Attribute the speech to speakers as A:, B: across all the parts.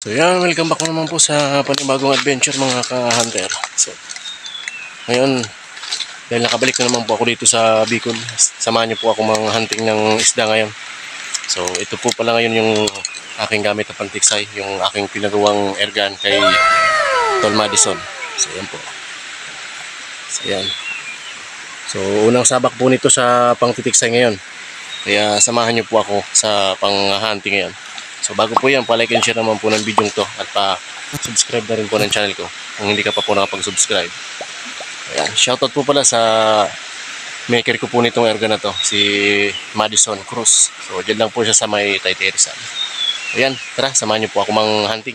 A: So yan, welcome back naman po sa panibagong adventure mga ka-hunter. So ngayon, dahil nakabalik na naman po ako dito sa Bicol, samahan niyo po ako hunting ng isda ngayon. So ito po pala ngayon yung aking gamit na pantiksay, yung aking pinagawang airgun kay Tol Madison. So yan po. So yan. So unang sabak po nito sa pangtitiksay ngayon. Kaya samahan niyo po ako sa pang-hunting ngayon. So bago po yan, pa-like and share naman po ng video to at pa-subscribe na rin po ng channel ko kung hindi ka pa po nakapag-subscribe. Ayan, shoutout po pala sa maker ko po nitong airgun na to, si Madison Cruz. So dyan lang po siya sa may Taytay Rizal. Ayan, tara, samahan niyo po ako mang-hunting.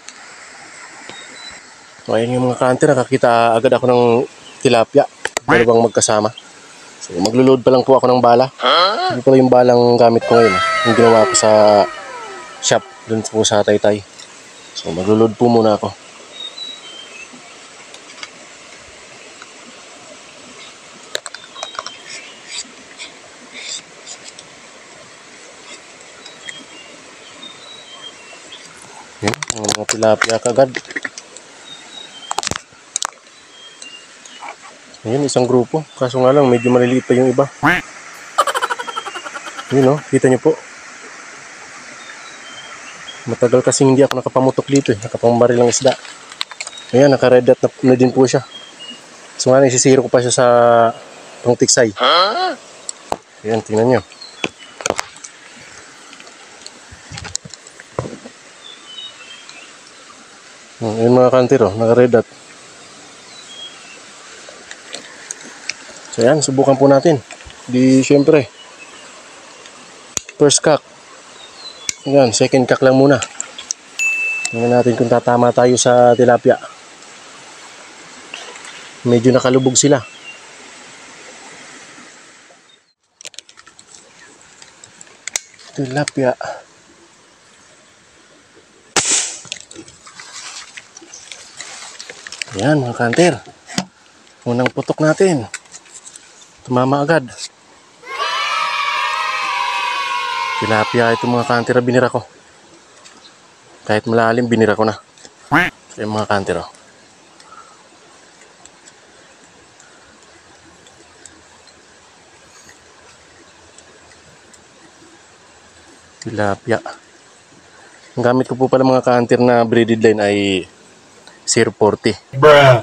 A: So ayan yung mga ka-hunter, nakakita agad ako ng tilapia. Dalawang magkasama. So maglo-load pa lang po ako ng bala. Hindi pala yung balang gamit ko ngayon. Yung ginawa ko sa shop dun po sa Taytay. So maglo-load po muna ako. Yan, ang mga tilapia kagad. Ayan, isang grupo. Kaso nga lang, medyo maliliit pa yung iba. Yun o, kita nyo po. Matagal kasi hindi ako nakapamutok dito eh. Nakapambaril ng isda. Ayan, naka-red dot na din po siya. So nga, isisiro ko pa siya sa pangtiksay. Ayan, tingnan nyo. Ayan mga kantir o, naka-red dot. So ayan, subukan po natin. Di syempre, first cock. Ayan, second cock lang muna. Tingnan natin kung tatama tayo sa tilapia. Medyo nakalubog sila. Tilapia. Ayan mga kanter. Unang putok natin. Tumama agad. Tilapia ito mga kantira, binira ko. Kahit malalim, binira ko na. So yung mga kantira. Tilapia. Ang gamit ko po pala mga kantir na braided line ay 040. Bruh!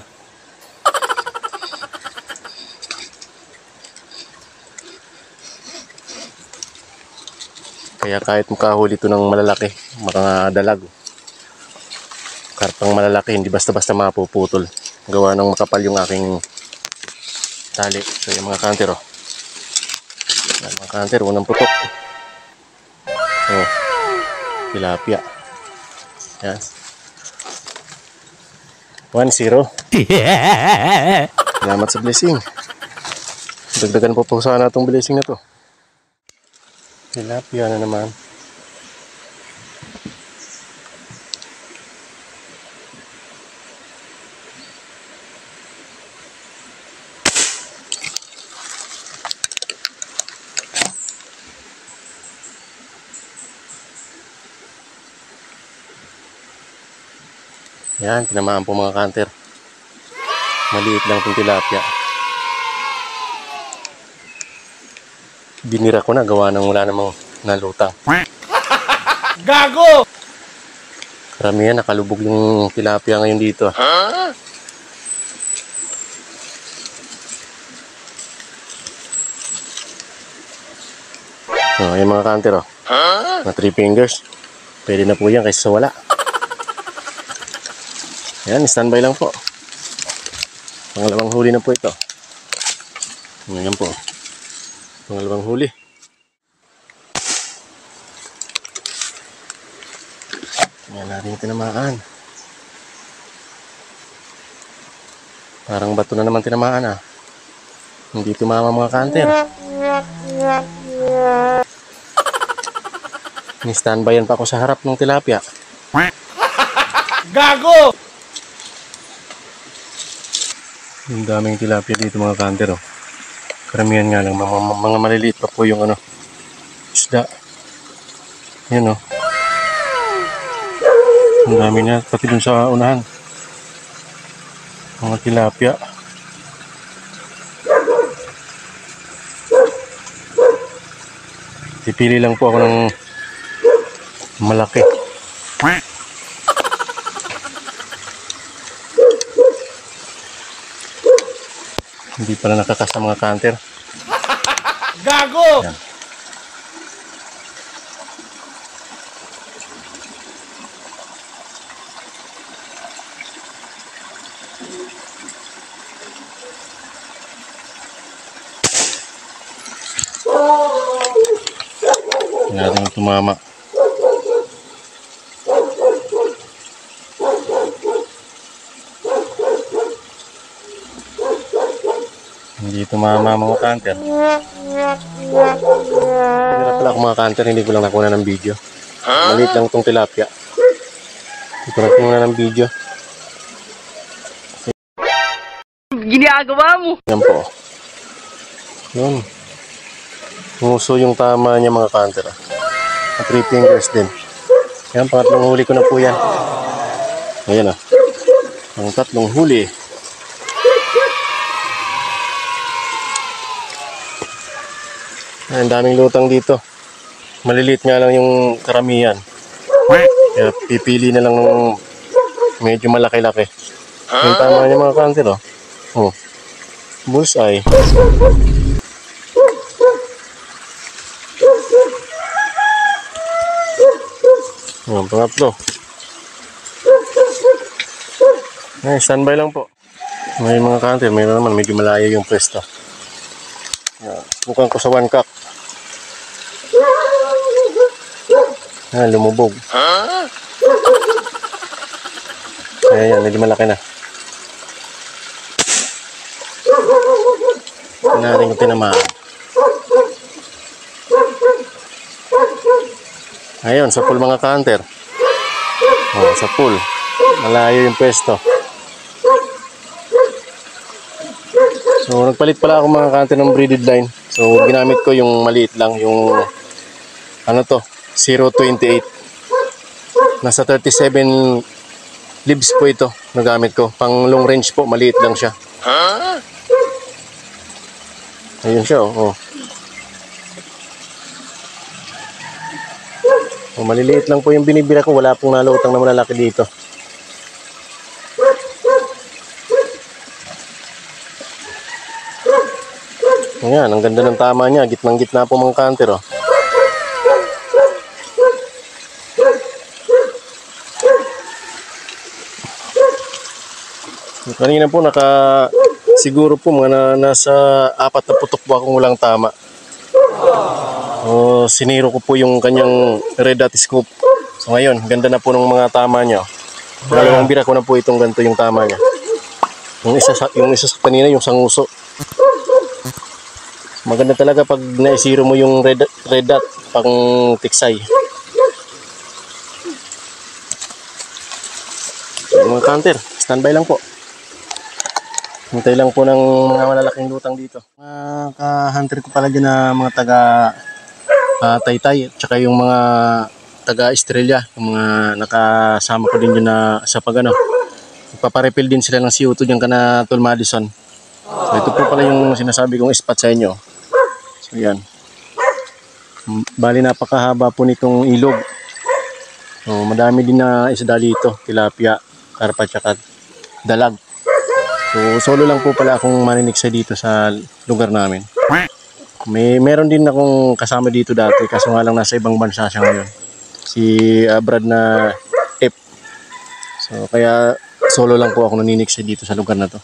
A: Kaya kahit makahuli ito ng malalaki, mga dalag, karpang malalaki, hindi basta-basta mapuputol. Gawa ng makapal yung aking tali. So yung mga kanter oh. Yan, mga kanter, unang putok. Oh, tilapia. Yan. 1-0. Salamat sa blessing. Dagdagan po po sana itong blessing na to. Tilapia na naman. Yan, tinamaan po mga kanter. Maliit lang itong tilapia. Binira ko na, gawa ng wala namang nalutang. Gago! Karamihan, nakalubog yung tilapia ngayon dito. Oh, yung mga kanter oh. Na 3 fingers. Pwede na po yan kaysa sa wala. Yan, standby lang po. Pangalawang huli na po ito. Ngayon po. Pangalawang huli. Yan natin tinamaan. Parang bato na naman tinamaan ah. Hindi tumama mga kanter. Ni-standbyan pa ako sa harap ng tilapia. Gago! Yung daming tilapia dito mga kanter oh. Karamihan nga lang, mga maliliit pa po yung isda. Yan oh. Ang dami niya, pati dun sa unahan. Mga tilapia. Pipili lang po ako ng malaki. Hindi pala nakakas sa mga counter.
B: Gago!
A: Yan. Hindi natin tumama. Hindi tumama mga counter. Pinira pala ako mga counter, hindi ko lang nakuha ng video. Maliit lang itong tilapia. Hindi ko nakuha ng video.
B: Ginagawa mo!
A: Yan po. Yun. Nguso yung tama niya mga counter. 3 fingers din. Yan, pangatlong huli ko na po yan. Ayan ah. Ang tatlong huli. Ang daming lutang dito. Maliliit nga lang yung karamihan. Kaya pipili na lang ng medyo malaki-laki. Yung tama niya mga counter oh. Oh. Bullseye. Ayan, pangatlo. Ay, standby lang po. May mga counter, mayroon naman medyo malayo yung pwesto. Subukan ko sa 1 cock. Ah, lumubog. Ayan, medyo malaki na. Ito natin kung tinamaan. Ayun, sa pool mga counter. Oh, sa pool. Malayo yung pwesto. So, nagpalit pala ako mga counter ng braided line. So, ginamit ko yung maliit lang. Yung, ano to, 0.28. Nasa 37 leaves po ito. Nagamit ko. Pang long range po, maliit lang siya. Ayun siya, oh. Oh, maliliit lang po yung binibira ko. Wala pong nalutang na malalaki dito. Ayan, ang ganda ng tama niya. Gitnang-gitna po mga counter, oh. Kanina po siguro po mga nasa 4 na putok po akong walang tama. O, siniro ko po yung kanyang red dot scoop. So ngayon, ganda na po ng mga tama niya. Dalawang bira ko na po itong ganito yung tama niya. Yung isa sa kanina, yung sanguso. Maganda talaga pag na-zero mo yung red dot pang tiksay. So, mga counter, standby lang po. Hintay lang po ng mga malalaking lutang dito. Mga ka-hunter ko pala dyan na mga taga Taytay at saka yung mga taga Estrella, yung mga nakasama ko din dyan na sa pagano. Ipaparefill din sila ng CO2 dyan ka na Tol Madison. So ito po pala yung sinasabi kong spot sa inyo. So yan. Bali napakahaba po nitong ilog. So, madami din na isda dito, tilapia, karpa at saka dalag. So, solo lang po pala akong maniniksa dito sa lugar namin. Meron din akong kasama dito dati, kaso nga lang nasa ibang bansa siya ngayon. Si Brad na F. So, kaya solo lang po ako naniniksa dito sa lugar na to.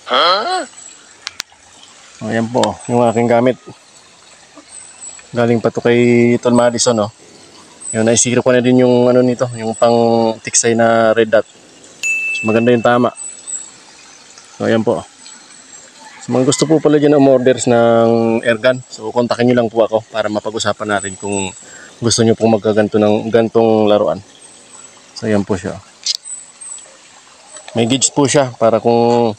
A: So, ayan po, yung aking gamit. Galing pa to kay Tol Madison, oh. Yung naisiro ko na din yung ano nito, yung pang tiksay na red dot. So, maganda yung tama. So, ayan po. So, mga gusto po pala dyan na umorders ng airgun. So, kontakin nyo lang po ako para mapag-usapan natin kung gusto nyo pong magkaganto ng gantong laruan. So, ayan po siya. May gauge po siya para kung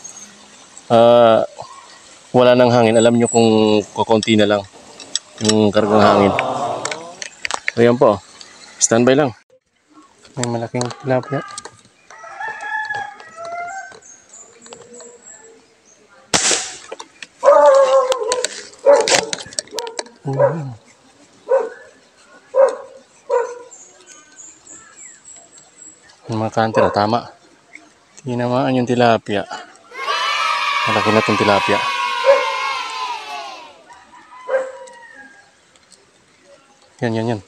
A: wala nang hangin. Alam nyo kung kukunti na lang yung kargang hangin. So, ayan po. Standby lang. May malaking tilapia. Yung mga kantira, tama. Tinamaan yung tilapia. Malaki na itong tilapia. Yan.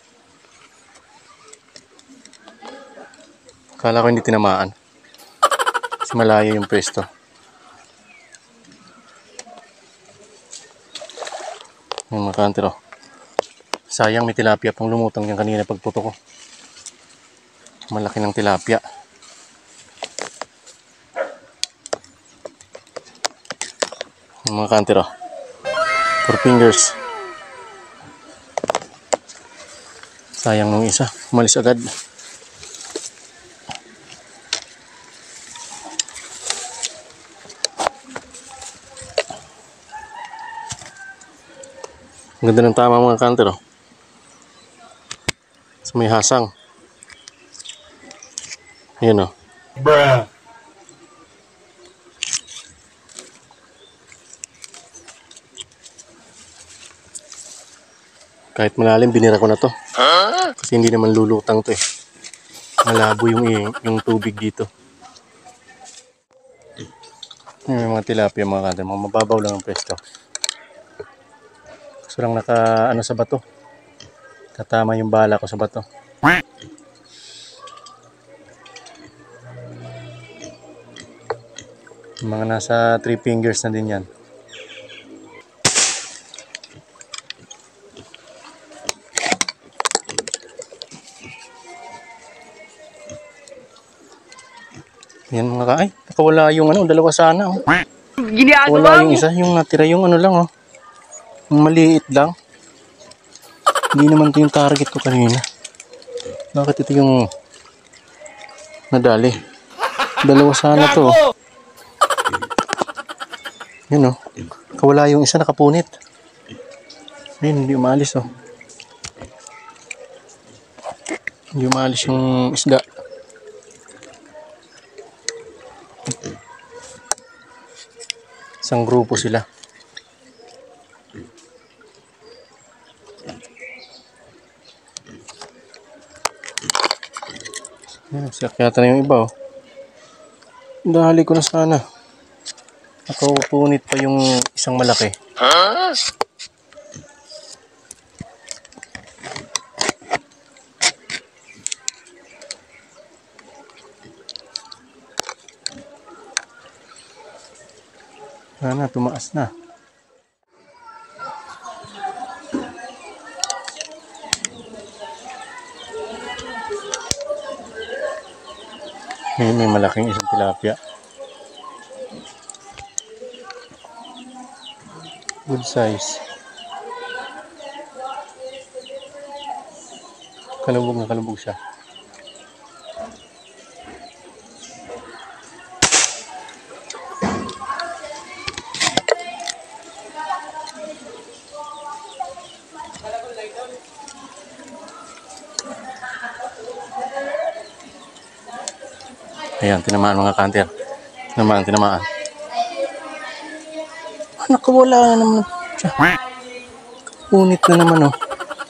A: Akala ko hindi tinamaan. Kasi malayo yung pwesto. Yung mga kantira. Sayang may tilapia pang lumutang yan kanina pagputo ko. Malaki ng tilapia. Yung mga kantira. 4 fingers. Sayang nung isa. Umalis agad. Ang ganda ng tama mga kantira. So, may hasang. Ayan o.
C: Bruh.
A: Kahit malalim, binira ko na to. Kasi hindi naman lulutang to eh. Malabo yung tubig dito. Yung mga tilapia mga kantira. Mga mababaw lang ang pwesto. Gusto lang naka ano sa bato. Tatama yung bala ko sa bato. Mga nasa 3 fingers na din yan. Yan mga ay, nakawala yung ano, dalawa sana oh.
B: Ginagawa
A: Wala
B: mo.
A: yung isa, yung natira yung ano lang oh. Yung maliit lang. Hindi naman to yung target ko kanina. Bakit ito yung nadali? Dalawa sana to. Yun oh. Kawala yung isa, nakapunit. Ayun, hindi umalis oh. Hindi umalis yung isda. Isang grupo sila. Ayan, siyakyata na yung iba oh. Dahali ko na sana. Nakaupunit pa yung isang malaki. Sana tumaas na. May malaking isang tilapia. Good size. Kalubog na kalubog siya. Ayan, tinamaan mga kanter. Tinamaan. Nakawala na naman siya. Punit na naman oh.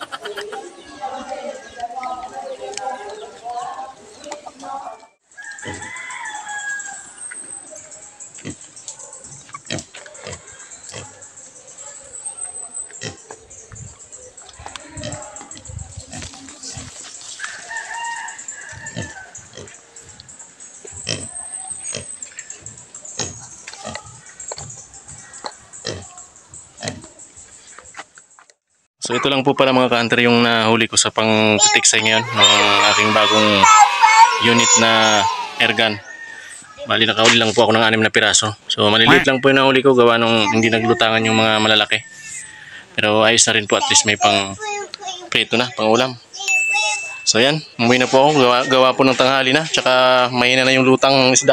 A: So ito lang po pala mga ka-hunter yung nahuli ko sa pang-titiksay ngayon ng aking bagong unit na airgun. Bali nakahuli lang po ako ng 6 na piraso. So maliliit lang po yung nahuli ko gawa nung hindi naglutangan yung mga malalaki. Pero ayos na rin po, at least may pang prito na, pang ulam. So yan, umuwi na po ako, gawa po ng tanghali na, tsaka mahina na yung lutang isda.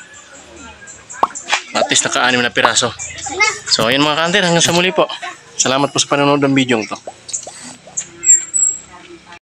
A: At least naka 6 na piraso. So ayan mga ka-hunter, hanggang sa muli po. Salamat po sa panonood ng video to.